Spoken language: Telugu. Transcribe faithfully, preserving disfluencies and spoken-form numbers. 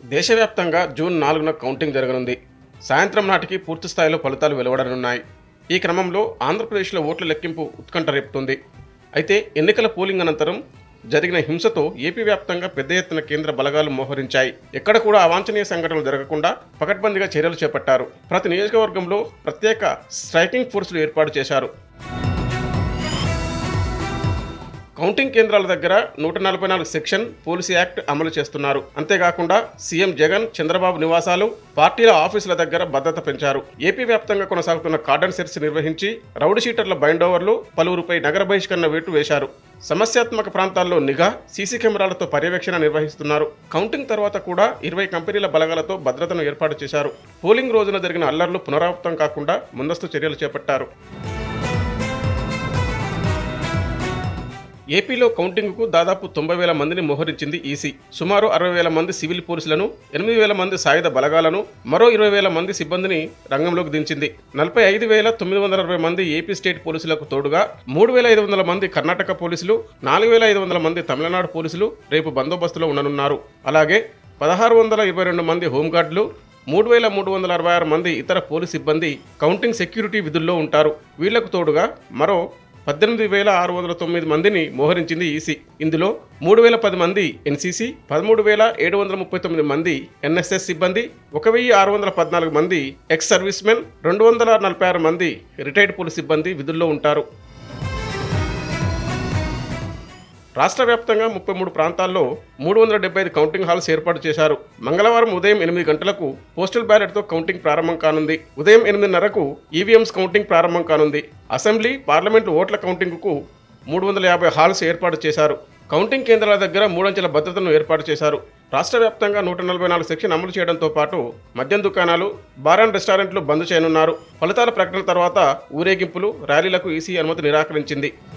దేశవ్యాప్తంగా జూన్ నాలుగున కౌంటింగ్ జరగనుంది. సాయంత్రం నాటికి పూర్తి స్థాయిలో ఫలితాలు వెలువడనున్నాయి. ఈ క్రమంలో ఆంధ్రప్రదేశ్లో ఓట్ల లెక్కింపు ఉత్కంఠ రేపుతోంది. అయితే ఎన్నికల పోలింగ్ అనంతరం జరిగిన హింసతో ఏపీ వ్యాప్తంగా పెద్ద ఎత్తున కేంద్ర బలగాలు మోహరించాయి. ఎక్కడ కూడా అవాంఛనీయ సంఘటనలు జరగకుండా పకడ్బందీగా చర్యలు చేపట్టారు. ప్రతి నియోజకవర్గంలో ప్రత్యేక స్ట్రైకింగ్ ఫోర్సులు ఏర్పాటు చేశారు. కౌంటింగ్ కేంద్రాల దగ్గర నూట నలభై నాలుగు సెక్షన్ పోలీసు యాక్ట్ అమలు చేస్తున్నారు. అంతేకాకుండా సీఎం జగన్, చంద్రబాబు నివాసాలు, పార్టీల ఆఫీసుల దగ్గర భద్రత పెంచారు. ఏపీ వ్యాప్తంగా కొనసాగుతున్న కార్డన్ సెర్చ్ నిర్వహించి రౌడీ షీటర్ల బైండోవర్లు, పలువురుపై నగర బహిష్కరణ వేటు వేశారు. సమస్యాత్మక ప్రాంతాల్లో నిఘా, సీసీ కెమెరాలతో పర్యవేక్షణ నిర్వహిస్తున్నారు. కౌంటింగ్ తర్వాత కూడా ఇరవై కంపెనీల బలగాలతో భద్రతను ఏర్పాటు చేశారు. పోలింగ్ రోజున జరిగిన అల్లర్లు పునరావృతం కాకుండా ముందస్తు చర్యలు చేపట్టారు. ఏపీలో కౌంటింగ్కు దాదాపు తొంభై వేల మందిని మోహరించింది ఈసీ. సుమారు అరవై వేల మంది సివిల్ పోలీసులను, ఎనిమిది వేల మంది సాయుధ బలగాలను, మరో ఇరవై వేల మంది సిబ్బందిని రంగంలోకి దించింది. నలభై ఐదు వేల తొమ్మిది వందల అరవై మంది ఏపీ స్టేట్ పోలీసులకు తోడుగా మూడు వేల ఐదు వందల మంది కర్ణాటక పోలీసులు, నాలుగు వేల ఐదు వందల మంది తమిళనాడు పోలీసులు రేపు బందోబస్తులో ఉండనున్నారు. అలాగే పదహారు వందల ఇరవై రెండు మంది హోంగార్డులు, మూడు వేల మూడు వందల అరవై ఆరు మంది ఇతర పోలీస్ సిబ్బంది కౌంటింగ్ సెక్యూరిటీ విధుల్లో ఉంటారు. వీళ్లకు తోడుగా మరో పద్దెనిమిది వేల ఆరు వందల తొమ్మిది మందిని మోహరించింది ఈసీ. ఇందులో మూడు వేల పది మంది ఎన్సీసీ, పదమూడు వేల ఏడు వందల ముప్పై తొమ్మిది మంది ఎన్ఎస్ఎస్ సిబ్బంది, ఒక వెయ్యి ఆరు వందల పద్నాలుగు మంది ఎక్స్ సర్వీస్ మెన్, రెండు వందల నలభై ఆరు మంది రిటైర్డ్ పోలీస్ సిబ్బంది విధుల్లో ఉంటారు. రాష్ట్ర వ్యాప్తంగా ముప్పై మూడు ప్రాంతాల్లో మూడు వందల డెబ్బై ఐదు కౌంటింగ్ హాల్స్ ఏర్పాటు చేశారు. మంగళవారం ఉదయం ఎనిమిది గంటలకు పోస్టల్ బ్యాలెట్తో కౌంటింగ్ ప్రారంభం కానుంది. ఉదయం ఎనిమిదిన్నరకు ఈవీఎంస్ కౌంటింగ్ ప్రారంభం కానుంది. అసెంబ్లీ, పార్లమెంటు ఓట్ల కౌంటింగ్కు మూడు వందల యాభై హాల్స్ ఏర్పాటు చేశారు. కౌంటింగ్ కేంద్రాల దగ్గర మూడంచెల భద్రతను ఏర్పాటు చేశారు. రాష్ట్ర వ్యాప్తంగా నూట నలభై నాలుగు సెక్షన్ అమలు చేయడంతో పాటు మద్యం దుకాణాలు, బార్ అండ్ రెస్టారెంట్లు బంద్ చేయనున్నారు. ఫలితాల ప్రకటన తర్వాత ఊరేగింపులు, ర్యాలీలకు ఈసీ అనుమతి నిరాకరించింది.